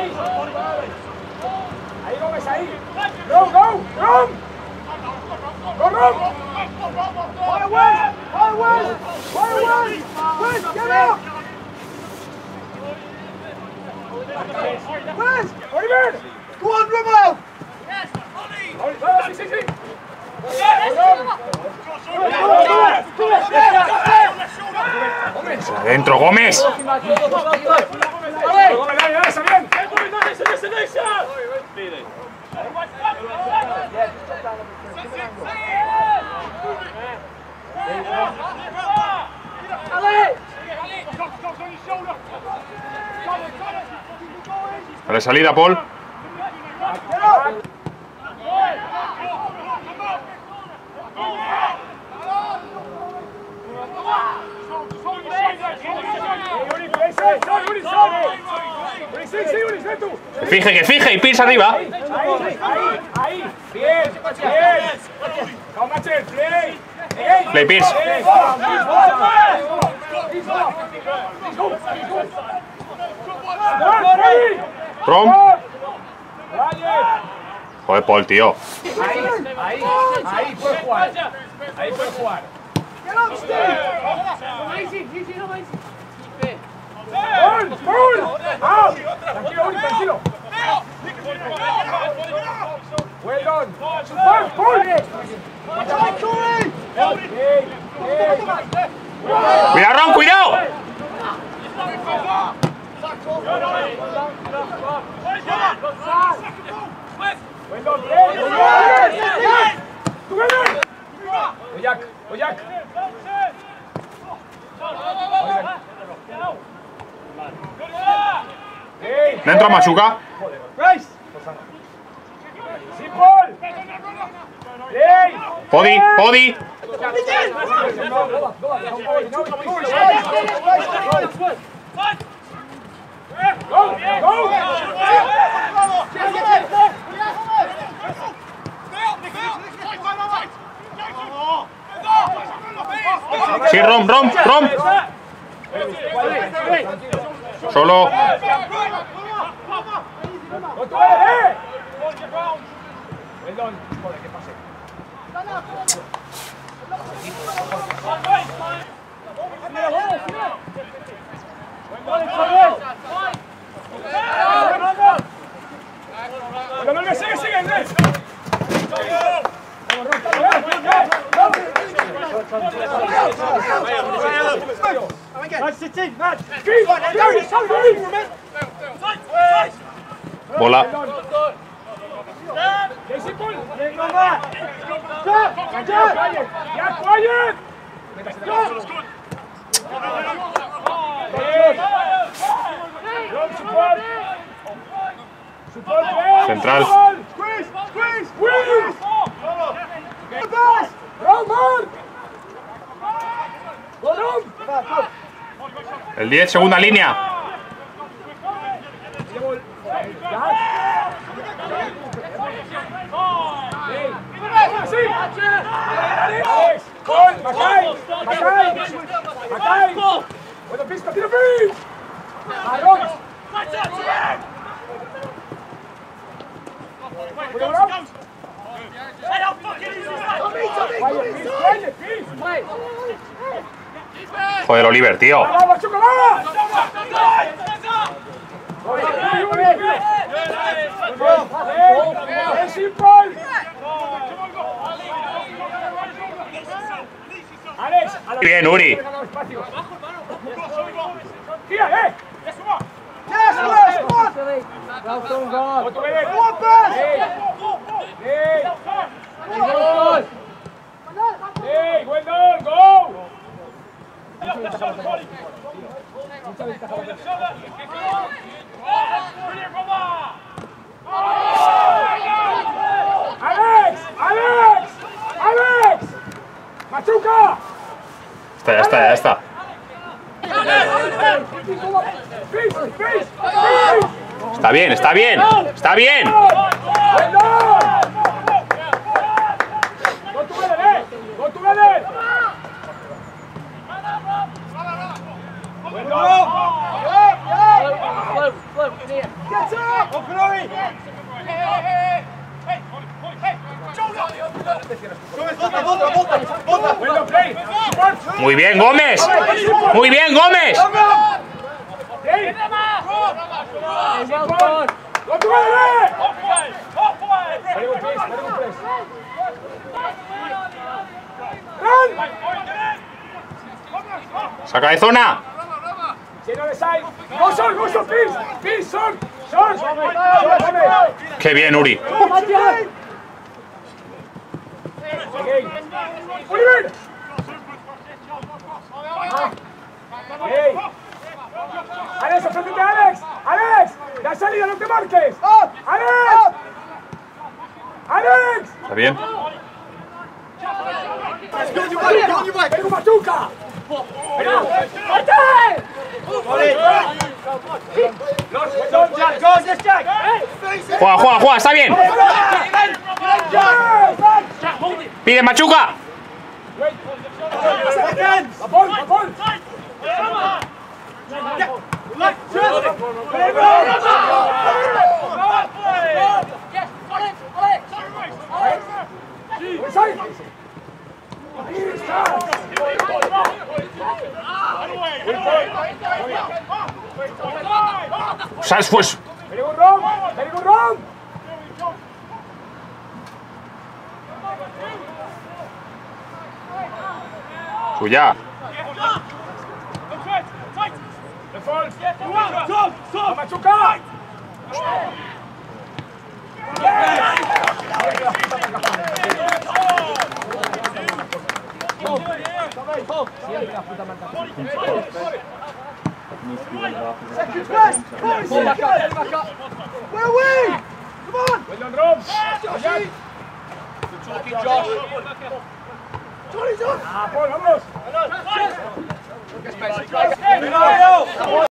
Ahí, Gómez, ahí. Go, go, Rom. Go, Rom. Fire, West. Fire, West. Fire, West. West, get up. West, Oliver. Go on, Romo. Yes, Ollie. Sí, sí, sí. Adentro, Gómez. Dale salida, Paul. Que fije y pisa arriba. Ahí. Bien, bien. Play Pierce. Rom. Joder, Paul, tío. Ahí puede jugar. Ahí puede jugar. ¡Paul! Tranquilo, Uri, tranquilo. Well done. Paul! Cuidado, Ron, cuidado. Well done. Oyak. Dentro, Machuca. Podi. Sí, Rom. Solo. Bola. Central. El 10, segunda línea. Joder, Oliver, tío. Bien, Uri. ¡Alex! ¡Machuca! Ya está. Está bien. get up! Up and Ori! Muy bien, Gómez. Muy bien, Gómez. Saca de zona. Qué bien, Uri. Oliver! Alex, enfréntate a Alex. Alex, la salida, no te marques. Alex. Alex. Está bien. ¡Ven con Machuca! Juega, juega, juega. Está bien. Pide Machuca. ¡Sales pues! Suya. Where are we? Come on! Well done, Rob. Good talking, Josh. Johnny's on! Paul, vámonos!